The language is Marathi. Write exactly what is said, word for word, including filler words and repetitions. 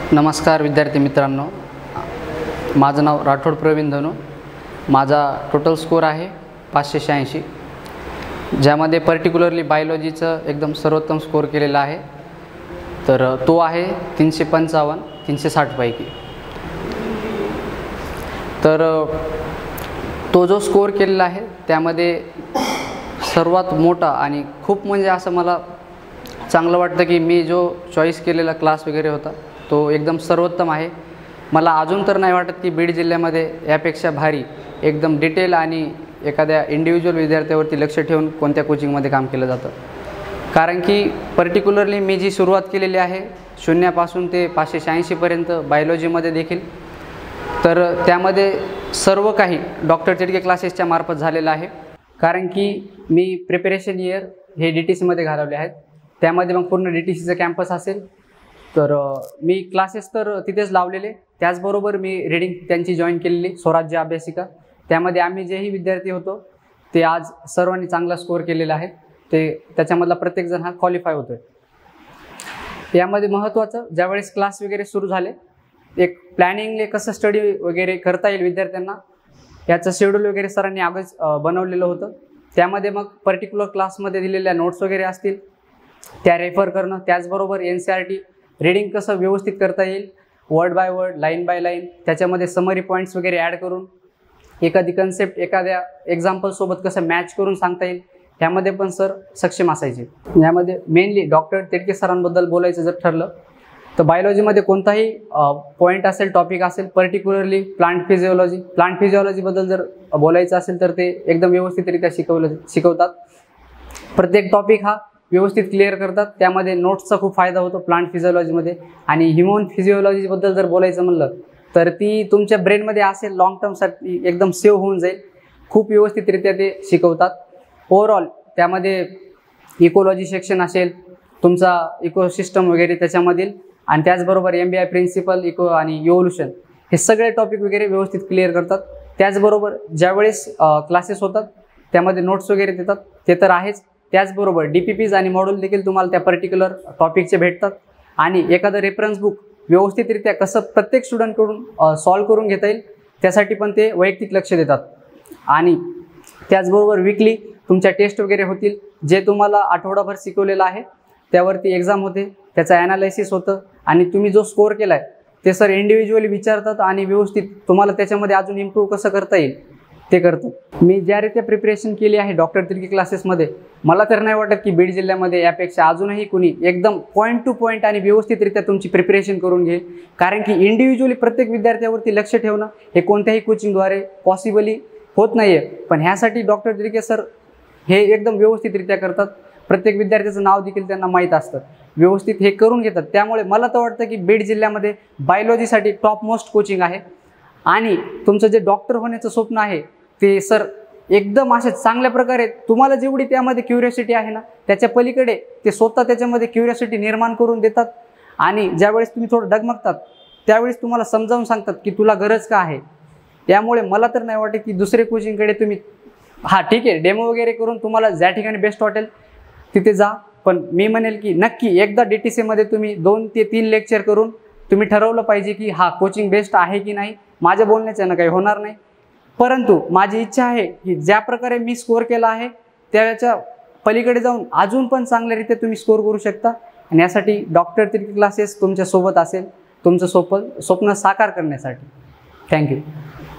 नमस्कार विद्यार्थी मित्रांनो, माझं नाव राठोड प्रवीण धनु। माझा टोटल स्कोर आहे पाचशे शहाऐंशी, ज्यामध्ये पर्टिक्युलरली बायोलॉजीचं एकदम सर्वोत्तम स्कोर केलेला आहे। तर तो आहे तीनशे पंचावन्न तीनशे साठपैकी। तर तो जो स्कोर केलेला आहे त्यामध्ये सर्वात मोठा आणि खूप म्हणजे असं मला चांगलं वाटतं की मी जो चॉईस केलेला क्लास वगैरे होता तो एकदम सर्वोत्तम आहे। मला अजून तर नाही वाटत की बीड जिल्ह्यामध्ये यापेक्षा भारी एकदम डिटेल आणि एखाद्या इंडिव्हिज्युअल विद्यार्थ्यावरती लक्ष ठेवून कोणत्या कोचिंगमध्ये काम केलं जातं। कारण की पर्टिक्युलरली मी जी सुरुवात केलेली आहे शून्यापासून ते पाचशे शहाऐंशीपर्यंत बायोलॉजीमध्ये देखील, तर त्यामध्ये सर्व काही डॉक्टर तिडके क्लासेसच्या मार्फत झालेलं आहे। कारण की मी प्रिपरेशन इयर हे डी टी सीमध्ये घालवले आहेत, त्यामध्ये मग पूर्ण डी टी सीचं कॅम्पस असेल तर मी क्लासेस तर तिथेच लावलेले, त्याचबरोबर मी रीडिंग त्यांची जॉईन केलेली स्वराज्य अभ्यासिका। त्यामध्ये आम्ही जेही विद्यार्थी होतो ते आज सर्वांनी चांगला स्कोअर केलेला आहे, ते त्याच्यामधला प्रत्येकजण हा क्वालिफाय होतो आहे। यामध्ये महत्त्वाचं ज्यावेळेस क्लास वगैरे सुरू झाले, एक प्लॅनिंगले कसं स्टडी वगैरे करता येईल विद्यार्थ्यांना याचं शेड्यूल वगैरे सरांनी आगच बनवलेलं होतं। त्यामध्ये मग पर्टिक्युलर क्लासमध्ये दिलेल्या नोट्स वगैरे असतील त्या रेफर करणं, त्याचबरोबर N C R T reading कसं व्यवस्थित करता येईल, word by word line by line, त्याच्यामध्ये समरी पॉईंट्स वगैरे ॲड करून एखादी कन्सेप्ट एखाद्या एक्झाम्पलसोबत कसं मॅच करून सांगता येईल, ह्यामध्ये पण सर सक्षम असायचे। यामध्ये मेनली डॉक्टर तिडके सरांबद्दल बोलायचं जर ठरलं तर बायोलॉजीमध्ये कोणताही पॉईंट असेल, टॉपिक असेल, पर्टिक्युलरली प्लांट फिजिओलॉजी प्लांट फिजिओलॉजीबद्दल जर बोलायचं असेल तर ते एकदम व्यवस्थितरित्या शिकवलं शिकवतात। प्रत्येक टॉपिक हा व्यवस्थित क्लिअर करतात, त्यामध्ये नोट्सचा खूप फायदा होतो प्लांट फिजिओलॉजीमध्ये। आणि ह्युमन फिजिओलॉजीबद्दल जर बोलायचं म्हणलं तर ती तुमच्या ब्रेनमध्ये असेल, लॉंग टर्मसाठी एकदम सेव्ह होऊन जाईल, खूप व्यवस्थितरित्या ते शिकवतात। ओव्हरऑल त्यामध्ये इकोलॉजी सेक्शन असेल, तुमचा इकोसिस्टम वगैरे त्याच्यामधील, आणि त्याचबरोबर M B I principle eco आणि इव्होल्युशन हे सगळे टॉपिक वगैरे व्यवस्थित क्लिअर करतात। त्याचबरोबर ज्यावेळेस क्लासेस होतात त्यामध्ये नोट्स वगैरे देतात, ते तर आहेच, त्याचबरोबर डी पी पीज आणि मॉड्यूल देखील तुम्हाला त्या पर्टिक्युलर टॉपिकचे भेटतात। आणि एखादं रेफरन्स बुक व्यवस्थितरित्या कसं प्रत्येक स्टुडंटकडून सॉल्व करून घेता येईल त्यासाठी पण ते वैयक्तिक लक्ष देतात। आणि त्याचबरोबर वीकली तुमच्या टेस्ट वगैरे होतील, जे तुम्हाला आठवडाभर शिकवलेलं आहे त्यावरती एक्झाम होते, त्याचं ॲनालिसिस होतं आणि तुम्ही जो स्कोअर केला आहे ते सर इंडिव्हिज्युअली विचारतात आणि व्यवस्थित तुम्हाला त्याच्यामध्ये अजून इम्प्रूव्ह कसं करता येईल ते करतात। मी ज्या रीत्या प्रिपरेशन केली आहे डॉक्टर तिडके क्लासेसमध्ये, मला तर नाही वाटत की बीड जिल्ह्यामध्ये यापेक्षा अजूनही कुणी एकदम पॉईंट टू पॉईंट आणि व्यवस्थितरित्या तुमची प्रिपरेशन करून घेईल। कारण की इंडिव्हिज्युअली प्रत्येक विद्यार्थ्यावरती लक्ष ठेवणं हे कोणत्याही कोचिंगद्वारे पॉसिबली होत नाही आहे, पण ह्यासाठी डॉक्टर तिडके सर हे एकदम व्यवस्थितरित्या करतात। प्रत्येक विद्यार्थ्याचं नाव देखील त्यांना माहीत असतं, व्यवस्थित हे करून घेतात। त्यामुळे मला तर वाटतं की बीड जिल्ह्यामध्ये बायोलॉजीसाठी टॉप मोस्ट कोचिंग आहे। आणि तुमचं जे डॉक्टर होण्याचं स्वप्न आहे ते सर एकदम अशा चांगल्या प्रकारे तुम्हाला जेवढी त्यामध्ये क्युरियोसिटी आहे ना त्याच्या पलीकडे ते स्वतः त्याच्यामध्ये क्युरियोसिटी निर्माण करून देतात। आणि ज्यावेळेस तुम्ही थोडं डगमगतात त्यावेळेस तुम्हाला समजावून सांगतात की तुला गरज का आहे। त्यामुळे मला तर नाही वाटत की दुसरे कोचिंगकडे तुम्ही, हां ठीक आहे, डेमो वगैरे करून तुम्हाला ज्या ठिकाणी बेस्ट वाटेल तिथे जा, पण मी म्हणेल की नक्की एकदा डी टी सीमध्ये तुम्ही दोन ते तीन लेक्चर करून तुम्ही ठरवलं पाहिजे की हा कोचिंग बेस्ट आहे की नाही। माझ्या बोलण्याच्यानं काही होणार नाही, परंतु माझी इच्छा आहे की ज्या प्रकारे मी स्कोअर केला आहे त्याच्या पलीकडे जाऊन अजून पण चांगल्यारीत्या तुम्ही स्कोअर करू शकता। आणि यासाठी डॉक्टर तिडके क्लासेस तुमच्यासोबत असेल तुमचं स्वप्न स्वप्न साकार करण्यासाठी। थँक्यू।